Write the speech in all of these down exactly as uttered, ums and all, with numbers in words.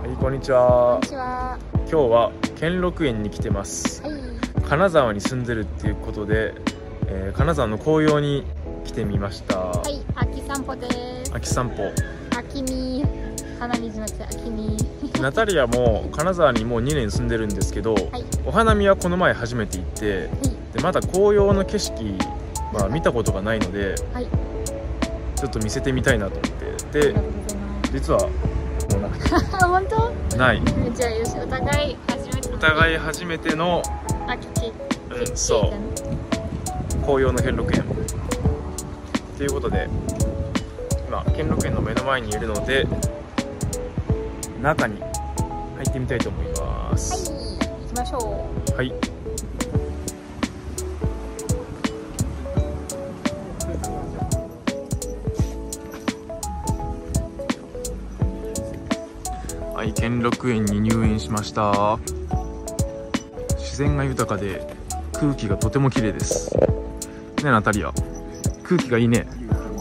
はい、こんにちは。 こんにちは。 今日は兼六園に来てます。 はい。 金沢に住んでるっていうことで、えー、金沢の紅葉に来てみました。 はい、秋散歩です。 秋散歩。 秋に花見じゃなくて秋に。 ナタリアも金沢にもうにねん住んでるんですけど、はい、お花見はこの前初めて行って、はい、でまだ紅葉の景色は見たことがないので、はい、ちょっと見せてみたいなと思って。で、実はもうなくて本当？ ない。 じゃあよし、お互い初めて。 お互い初めての秋景、 うん、そう紅葉の兼六園ということで、今兼六園の目の前にいるので中に入ってみたいと思います。 はい、行きましょう。 はい。はい、兼六園に入園しました。自然が豊かで空気がとても綺麗ですね。ナタリア、空気がいいね。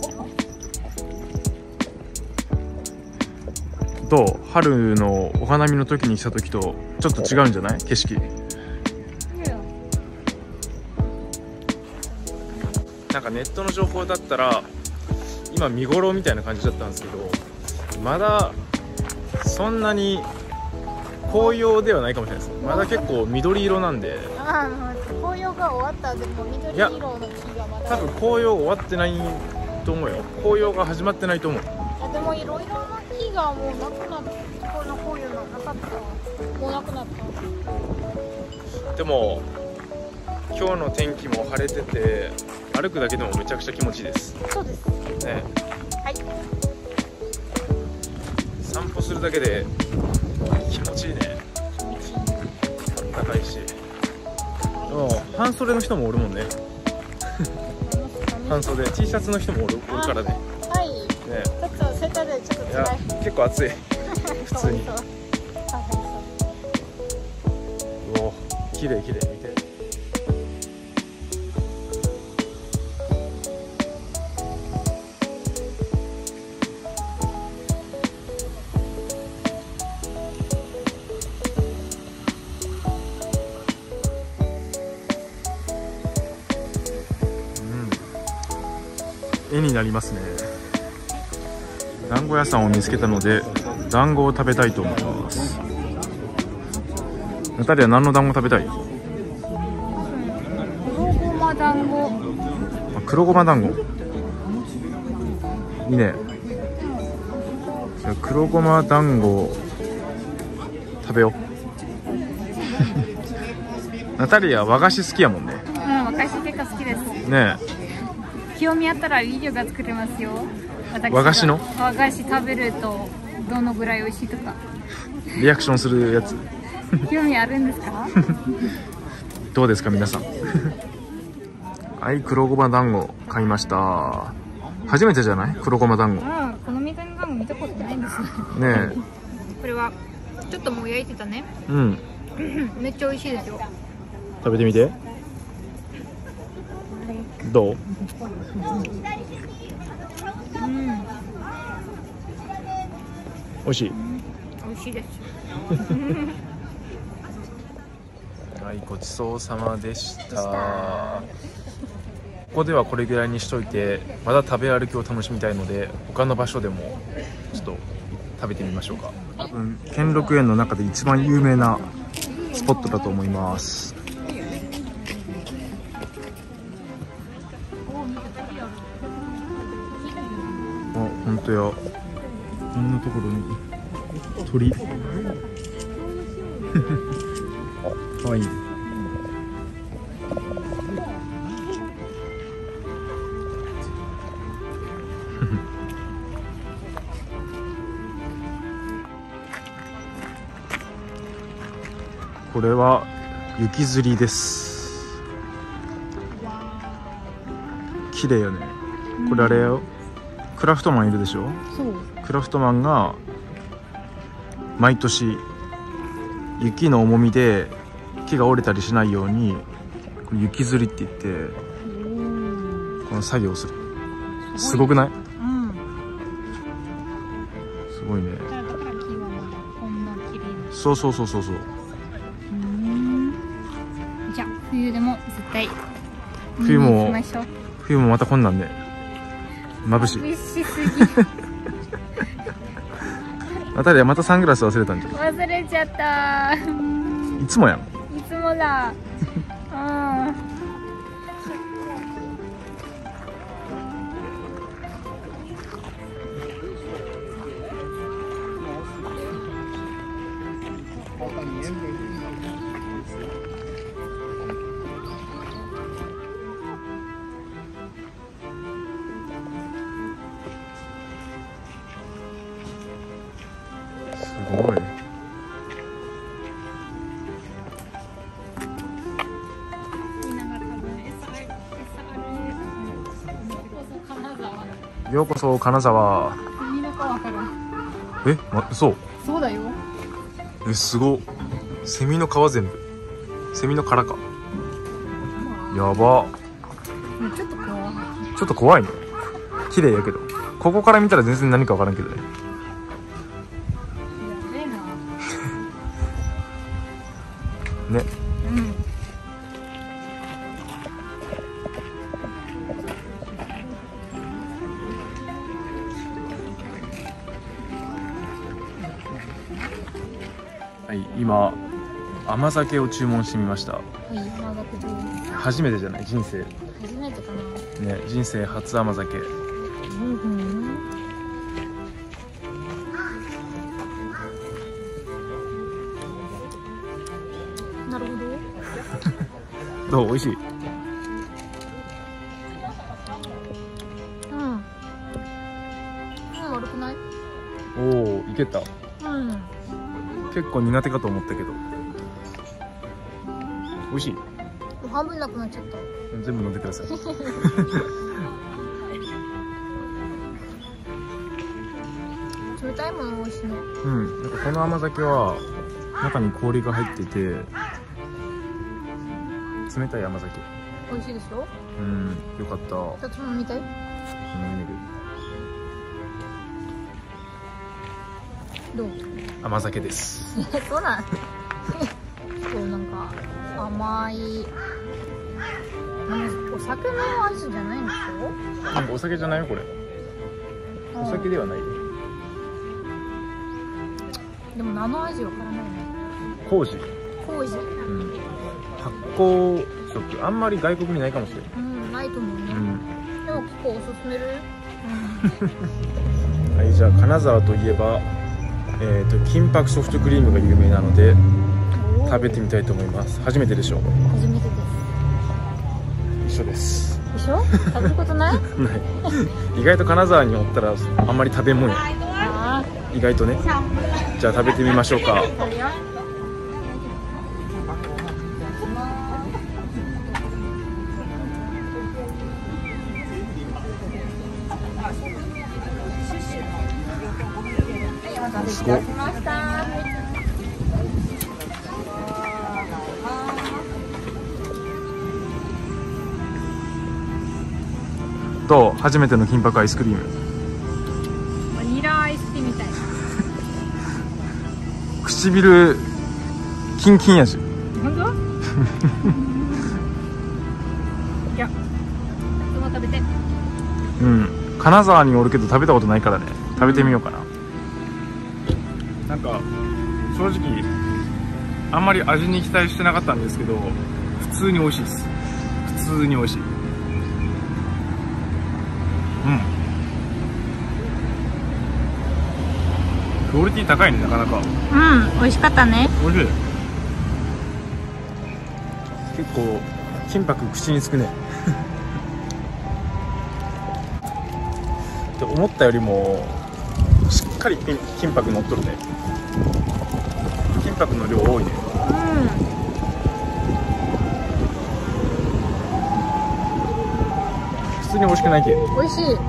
どう？春のお花見の時に来た時とちょっと違うんじゃない？景色。なんかネットの情報だったら今見頃みたいな感じだったんですけど、まだそんなに紅葉ではないかもしれないです。まだ結構緑色なんで。 ああ、紅葉が終わったでも緑色の木がまだ。 多分紅葉終わってないと思うよ。紅葉が始まってないと思う。 あ、でもいろいろな木がもうなくなった。これの紅葉がなかった。もうなくなった。 でも今日の天気も晴れてて歩くだけでもめちゃくちゃ気持ちいいです。 そうですね。 はい。 散歩するだけで気持ちいいね。高いし。でも半袖の人もおるもんね。半袖 T シャツの人もおる、おるからね。 はい。 ね。 ちょっとセットでちょっと辛い。 いや結構暑い。普通に。おお、綺麗綺麗見て。絵になりますね。団子屋さんを見つけたので団子を食べたいと思います。ナタリア、何の団子食べたい？ 黒ごま団子。 黒ごま団子いいね。じゃあ黒ごま団子食べよう。ナタリア和菓子好きやもんね。 うん、和菓子結構好きですね。 興味あったらビデオが作れますよ。 和菓子の和菓子食べるとどのぐらい美味しいとかリアクションするやつ。 興味あるんですか？ どうですか皆さん。はい、黒ごま団子買いました。初めてじゃない？黒ごま団子。 ああ、この見た目の団子見たことないんですね。ねえ。 これはちょっともう焼いてたね。 うん。 めっちゃ美味しいですよ。 食べてみて。どう？ うん。 美味しい。 美味しいです。 はい、ごちそうさまでした。ここではこれぐらいにしといて、まだ食べ歩きを楽しみたいので、他の場所でもちょっと食べてみましょうか。多分兼六園の中で一番有名なスポットだと思います。あ、本当や。こんなところに鳥。かわいい。これは雪吊りです。綺麗よね。これあれよ。クラフトマンいるでしょ。そう。クラフトマンが毎年雪の重みで木が折れたりしないようにこれ雪吊りって言ってこの作業をする。すごくない？うん。すごいね。だから木はまだこんなそうそうそうそうそう。 うん。じゃあ冬でも絶対冬も行きましょう。 冬もまたこんなんで眩しい。 眩しすぎ。 あたりはまたサングラス忘れたんじゃん。 忘れちゃった。 いつもやん。 いつもだ。うん。 すごい。ようこそ金沢。 セミの川から。 え、ま、そう。 そうだよ。 え、すご。セミの皮全部。セミの殻か。やば。 ちょっと怖い。 ちょっと怖いね。綺麗やけど。ここから見たら全然何かわからんけどね。 やべえな。 ね。 うん。 はい、今甘酒を注文してみました。 はい、甘酒です。 初めてじゃない？人生。 初めてかな。 ね、人生初甘酒。 うんうん。なるほど。 どう？美味しい？ うん。うん、悪くない？ おお、いけた。 うん。 結構苦手かと思ったけど。美味しい。 半分なくなっちゃった。 全部飲んでください。 冷たいもの美味しいね。 うん、なんかこの甘酒は中に氷が入ってて冷たい甘酒。 美味しいでしょ。 うん、よかった。 ちょっと飲みたい？ 飲みる。 どう？ 甘酒です。 そうなん。そうなんか甘い。お酒の味じゃないんでしょ？ なんかお酒じゃないよこれ。お酒ではないよ。 でも何の味わからないね。 麹。 麹。 うん。発酵食、あんまり外国にないかもしれない。 うん、ないと思うね。 うん。 でも結構おすすめる。 はい、じゃあ金沢といえば、えっと金箔ソフトクリームが有名なので食べてみたいと思います。初めてでしょう？ 初めてです。 一緒です。 一緒？食べることない？ ない。意外と金沢におったらあんまり食べんもんや。意外とね。じゃあ食べてみましょうか。すごい。どう？初めての金箔アイスクリーム。 バニラアイスティーみたいな。 唇キンキンやし。 本当？いや、その食べて。 うん。金沢におるけど食べたことないからね。食べてみようかな。なんか正直あんまり味に期待してなかったんですけど、普通に美味しいです。普通に美味しい。うん。クオリティ高いね、なかなか。 うん、美味しかったね。 美味しい。結構金箔口につくね。で思ったよりもしっかり金箔乗っとるね。金箔の量多いね。 うん。 普通に美味しくないけ。 美味しい。ね。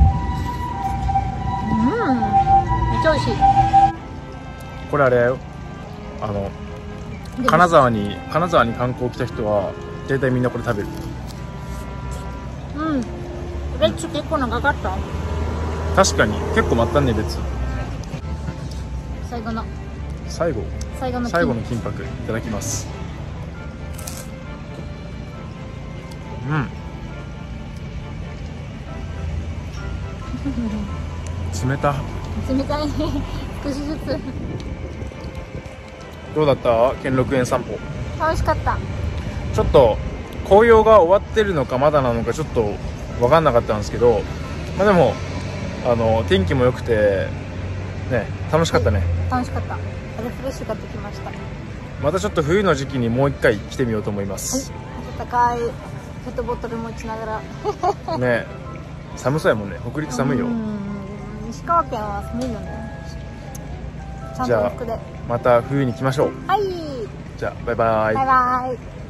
うん。めっちゃ美味しい。 これあれやよ。あの金沢に金沢に観光来た人は大体みんなこれ食べる。 うん。列結構長かった。 確かに結構待ったね列。 最後の最後最後の最後の金箔いただきます。うん冷た冷たいね。少しずつ。 どうだった兼六園散歩。 楽しかった。 ちょっと紅葉が終わってるのかまだなのかちょっと分かんなかったんですけど、まあ、でもあの天気も良くてね、楽しかったね。 楽しかった。リフレッシュができました。 またちょっと冬の時期にもう一回来てみようと思います。 はい、温かいペットボトル持ちながらね、寒そうやもんね。北陸寒いよ。 石川県は寒いのね。ちゃんと服で。 また冬に来ましょう。 はい。 じゃあバイバイ。 バイバイ。